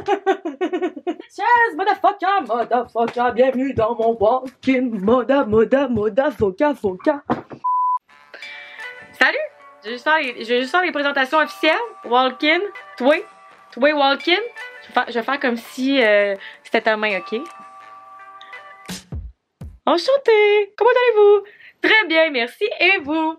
Cheers, motherfucker, bienvenue dans mon walk-in, motherfucker. Salut! Je vais juste faire les présentations officielles. Walk-in, toi walk-in. Je vais faire comme si c'était ta main, ok? Enchantée! Comment allez-vous? Très bien, merci. Et vous?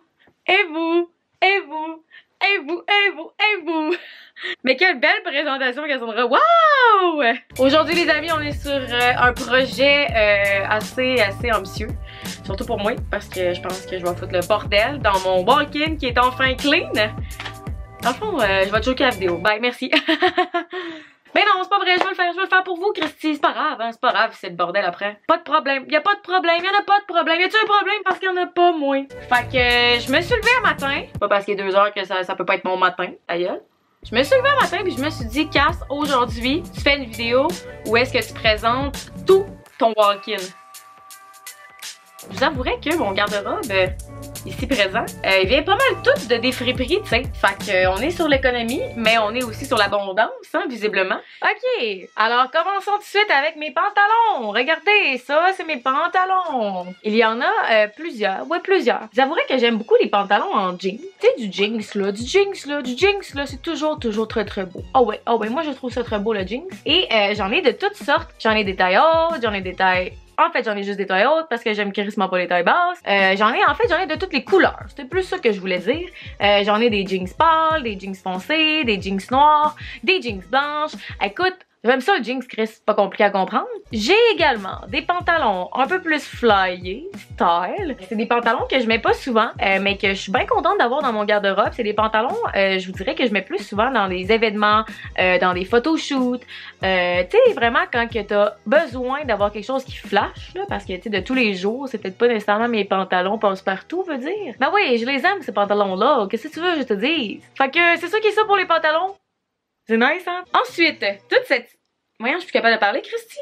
Mais quelle belle présentation, Cassandra! Wow! Aujourd'hui, les amis, on est sur un projet assez ambitieux. Surtout pour moi, parce que je pense que je vais foutre le bordel dans mon walk-in qui est enfin clean. Dans le fond, je vais choquer la vidéo. Bye, merci. Mais non, c'est pas vrai, je vais le faire pour vous, Christy. C'est pas grave, hein, c'est pas grave, c'est le bordel après. Pas de problème, y a pas de problème, y'en a pas de problème. Y a-tu un problème parce qu'il y en a pas, moi? Fait que je me suis levée un matin. Pas parce qu'il est 2 heures que ça peut pas être mon matin, d'ailleurs. Je me suis levée un matin puis je me suis dit, Cass, aujourd'hui, tu fais une vidéo où est-ce que tu présentes tout ton walk-in. Je vous avouerai que mon garde-robe, ici présent, il vient pas mal tout de des friperies, tu sais. Fait qu'on est sur l'économie, mais on est aussi sur l'abondance, hein, visiblement. Ok, alors commençons tout de suite avec mes pantalons. Regardez, ça, c'est mes pantalons. Il y en a plusieurs, plusieurs. Je vous avouerai que j'aime beaucoup les pantalons en jeans. Tu sais, du jeans, là, c'est toujours très beau. Oh ouais, moi je trouve ça très beau, le jeans. Et j'en ai de toutes sortes. J'en ai des tailles hautes, j'en ai des tailles... En fait, j'en ai juste des tailles hautes parce que j'aime crissement pas les tailles basses. J'en ai de toutes les couleurs. C'était plus ça que je voulais dire. J'en ai des jeans pâles, des jeans foncés, des jeans noirs, des jeans blanches. Écoute, j'aime ça le jeans, Chris, pas compliqué à comprendre. J'ai également des pantalons un peu plus flyés, style. C'est des pantalons que je mets pas souvent, mais que je suis bien contente d'avoir dans mon garde-robe. C'est des pantalons, je vous dirais que je mets plus souvent dans des événements, dans des photoshoots. Tu sais, vraiment quand que t'as besoin d'avoir quelque chose qui flash, là, parce que tu sais, de tous les jours, c'est peut-être pas nécessairement mes pantalons passe-partout, veut dire. Ben oui, je les aime, ces pantalons-là. Qu'est-ce que tu veux que je te dise? Fait que c'est ça qui est ça pour les pantalons. C'est nice, hein? Ensuite, toute cette... Voyons, je suis plus capable de parler, Christy.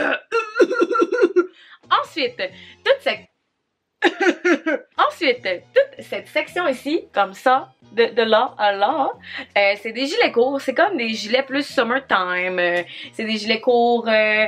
Ensuite, toute cette section ici, comme ça, de là à là, c'est des gilets courts. C'est comme des gilets plus summertime. C'est des gilets courts,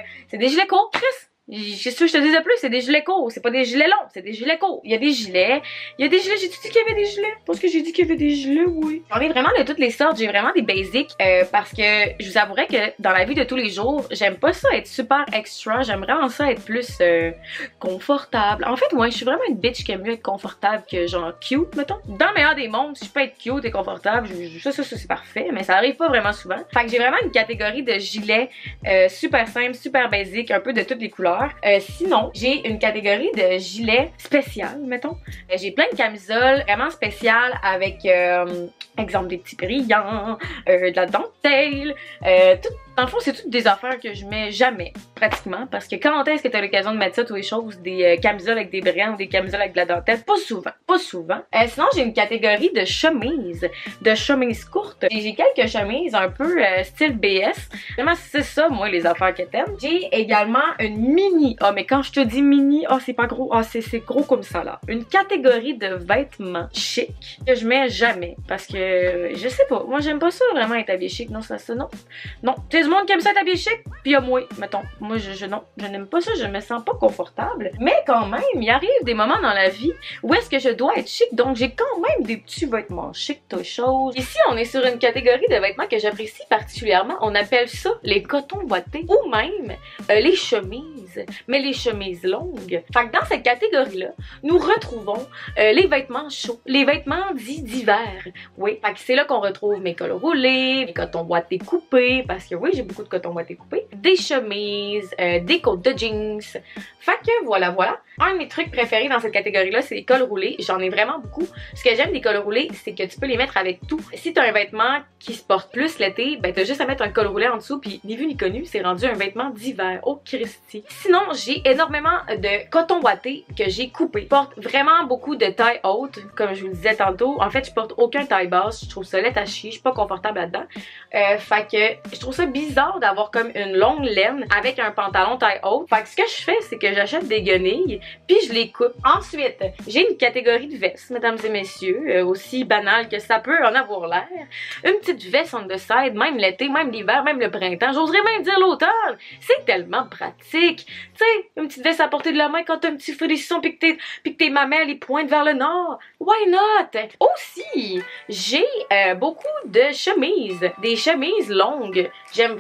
Chris. Qu'est-ce que je te disais plus? C'est des gilets courts, c'est pas des gilets longs, c'est des gilets courts. Il y a des gilets, j'ai dit qu'il y avait des gilets? Parce que j'ai dit qu'il y avait des gilets, oui. J'en ai vraiment de toutes les sortes, j'ai vraiment des basics, parce que je vous avouerai que dans la vie de tous les jours, j'aime pas ça être super extra, j'aime vraiment ça être plus confortable. En fait, moi, je suis vraiment une bitch qui aime mieux être confortable que genre cute, mettons. Dans le meilleur des mondes, si je peux être cute et confortable, ça c'est parfait, mais ça arrive pas vraiment souvent. Fait que j'ai vraiment une catégorie de gilets super simples, super basiques, un peu de toutes les couleurs. Sinon, j'ai une catégorie de gilets spéciales, mettons. J'ai plein de camisoles vraiment spéciales avec, exemple, des petits brillants, de la dentelle, dans le fond, c'est toutes des affaires que je mets jamais, pratiquement, parce que quand est-ce que tu as l'occasion de mettre ça, toutes les choses, des camisoles avec des brillants ou des camisoles avec de la dentelle? Pas souvent. Sinon, j'ai une catégorie de chemises courtes. J'ai quelques chemises un peu style BS. Vraiment, c'est ça, moi, les affaires que t'aimes. J'ai également une mini, mais quand je te dis mini, c'est pas gros, c'est gros comme ça, là. Une catégorie de vêtements chic que je mets jamais, parce que, je sais pas, moi, j'aime pas ça vraiment être habillé chic, non, non. Tu sais, monde qui aime ça t'habiller chic, puis y'a moi, mettons. Moi, non, je n'aime pas ça, je me sens pas confortable. Mais quand même, il arrive des moments dans la vie où est-ce que je dois être chic, donc j'ai quand même des petits vêtements chic, toute chose. Ici, on est sur une catégorie de vêtements que j'apprécie particulièrement. On appelle ça les cotons boités ou même les chemises, mais les chemises longues. Fait que dans cette catégorie-là, nous retrouvons les vêtements chauds, les vêtements dits d'hiver. Oui, fait que c'est là qu'on retrouve mes cols roulés, mes cotons boités coupés, parce que oui, j'ai beaucoup de coton boités coupés, des chemises, des côtes de jeans. Fait que voilà. Un de mes trucs préférés dans cette catégorie-là, c'est les cols roulés. J'en ai vraiment beaucoup. Ce que j'aime des cols roulés, c'est que tu peux les mettre avec tout. Si t'as un vêtement qui se porte plus l'été, ben t'as juste à mettre un col roulé en dessous, puis ni vu ni connu, c'est rendu un vêtement d'hiver. Oh Christy. Sinon, j'ai énormément de coton boité que j'ai coupé. Je porte vraiment beaucoup de taille haute, comme je vous le disais tantôt. En fait, je porte aucun taille basse. Je trouve ça laid à chier. Je suis pas confortable là-dedans. Fait que je trouve ça bizarre bizarre d'avoir comme une longue laine avec un pantalon taille haute. Fait que ce que je fais, c'est que j'achète des guenilles, puis je les coupe. Ensuite, j'ai une catégorie de vestes, mesdames et messieurs, aussi banale que ça peut en avoir l'air. Une petite veste on the side, même l'été, même l'hiver, même le printemps, j'oserais même dire l'automne. C'est tellement pratique. Tu sais, une petite veste à portée de la main quand t'as un petit frisson pis que tes mamelles les pointent vers le nord. Why not? Aussi, j'ai beaucoup de chemises, des chemises longues. J'aime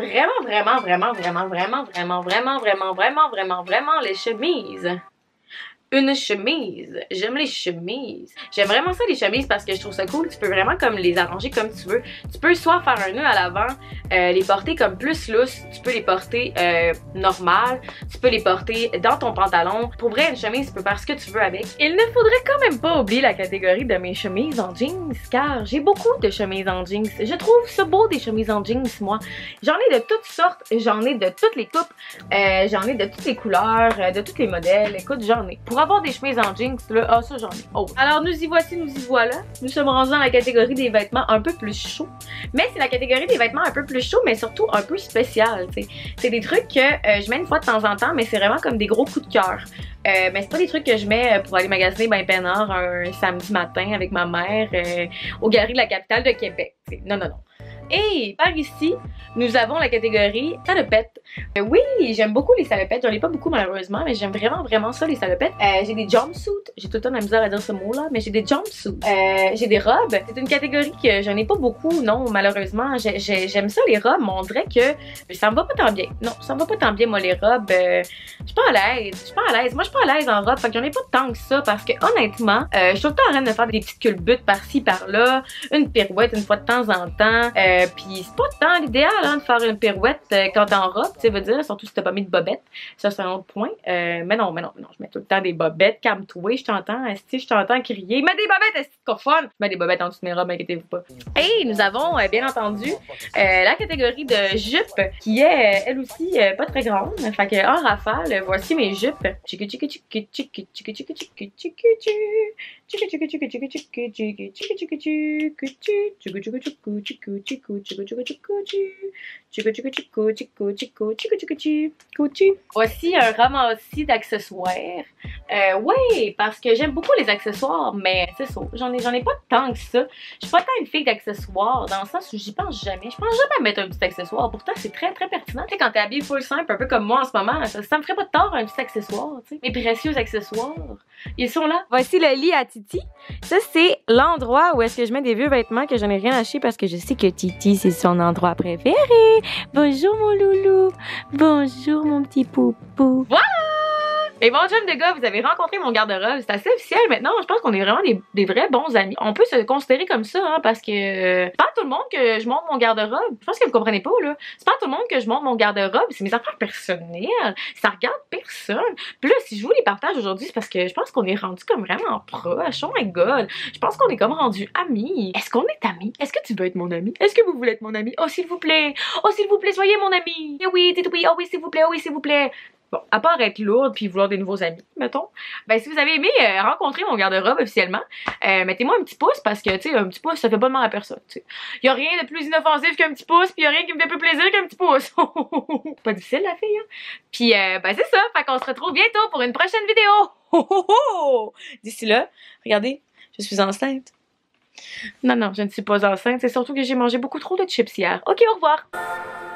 vraiment les chemises. Une chemise. J'aime les chemises. J'aime vraiment ça les chemises parce que je trouve ça cool. Tu peux vraiment comme les arranger comme tu veux. Tu peux soit faire un nœud à l'avant, les porter comme plus loose. Tu peux les porter normal. Tu peux les porter dans ton pantalon. Pour vrai, une chemise, tu peux faire ce que tu veux avec. Il ne faudrait quand même pas oublier la catégorie de mes chemises en jeans car j'ai beaucoup de chemises en jeans. Je trouve ça beau des chemises en jeans, moi. J'en ai de toutes sortes. J'en ai de toutes les coupes. J'en ai de toutes les couleurs, de tous les modèles. Écoute, j'en ai. Pour avoir des chemises en jeans, là, ah ça j'en ai. Oh. Alors nous y voici, nous y voilà. Nous sommes rendus dans la catégorie des vêtements un peu plus chauds. Mais c'est la catégorie des vêtements un peu plus chauds, mais surtout un peu spécial, tu sais. C'est des trucs que je mets une fois de temps en temps, mais c'est vraiment comme des gros coups de cœur. Mais c'est pas des trucs que je mets pour aller magasiner ben peinard un samedi matin avec ma mère au Galeries de la capitale de Québec. T'sais. Non, non, non. Et par ici, nous avons la catégorie salopettes. Oui, j'aime beaucoup les salopettes. J'en ai pas beaucoup malheureusement, mais j'aime vraiment ça les salopettes. J'ai des jumpsuits. J'ai tout le temps de la misère à dire ce mot-là, mais j'ai des jumpsuits. J'ai des robes. C'est une catégorie que j'en ai pas beaucoup, non, malheureusement. J'aime ça les robes, mais on dirait que ça me va pas tant bien. Non, ça me va pas tant bien, moi, les robes. Je suis pas à l'aise. Je suis pas à l'aise. Moi, je suis pas à l'aise en robe. Fait que j'en ai pas tant que ça parce que honnêtement, je suis tout le temps en train de faire des petites culbutes par-ci, par-là. Une pirouette une fois de temps en temps. Puis c'est pas tant l'idéal hein, de faire une pirouette quand t'es en robe, tu sais, veut dire, surtout si t'as pas mis de bobettes. Ça, c'est un autre point. Mais non, je mets tout le temps des bobettes, calme-toi, je t'entends, esti, je t'entends crier. Mets des bobettes, esti de cochonne! Je mets des bobettes en dessous de mes robes, inquiétez-vous pas. Et nous avons, bien entendu, la catégorie de jupes, qui est, elle aussi, pas très grande. Fait que, en rafale, voici mes jupes. Voici un ramassis d'accessoires. Ouais, parce que j'aime beaucoup les accessoires, mais c'est ça, j'en ai pas tant que ça. Je suis pas tant une fille d'accessoires, dans le sens où j'y pense jamais. Je pense jamais à mettre un petit accessoire. Pourtant, c'est très pertinent. Tu sais, quand t'es habillée full simple, un peu comme moi en ce moment, ça me ferait pas de tort un petit accessoire, tu sais. Mes précieux accessoires, ils sont là. Voici le lit à Titi. Ça, c'est l'endroit où est-ce que je mets des vieux vêtements que j'en ai rien acheté parce que je sais que Titi, c'est son endroit préféré. Bonjour, mon loulou. Bonjour, mon petit poupou. Voilà! Et bon chum de gars, vous avez rencontré mon garde-robe. C'est assez officiel maintenant. Je pense qu'on est vraiment des vrais bons amis. On peut se considérer comme ça, hein, parce que c'est pas à tout le monde que je montre mon garde-robe. Je pense que vous comprenez pas, là. C'est pas à tout le monde que je montre mon garde-robe. C'est mes affaires personnelles. Ça regarde personne. Puis là, si je vous les partage aujourd'hui, c'est parce que je pense qu'on est rendu comme vraiment proches. Oh my god. Je pense qu'on est comme rendu amis. Est-ce qu'on est amis? Est-ce que tu veux être mon ami? Est-ce que vous voulez être mon ami? Oh, s'il vous plaît. Oh, s'il vous plaît, soyez mon ami. Eh oui, dites oui. Oh oui, s'il vous plaît. Oh oui, s'il vous plaît. Bon, à part être lourde puis vouloir des nouveaux amis, mettons, ben si vous avez aimé rencontrer mon garde-robe officiellement, mettez-moi un petit pouce parce que, tu sais, un petit pouce, ça fait pas de mal à personne, tu sais. Y a rien de plus inoffensif qu'un petit pouce puis y a rien qui me fait plus plaisir qu'un petit pouce. Pas difficile, la fille, hein? Puis, ben c'est ça, fait qu'on se retrouve bientôt pour une prochaine vidéo. D'ici là, regardez, je suis enceinte. Non, je ne suis pas enceinte, c'est surtout que j'ai mangé beaucoup trop de chips hier. Ok, au revoir!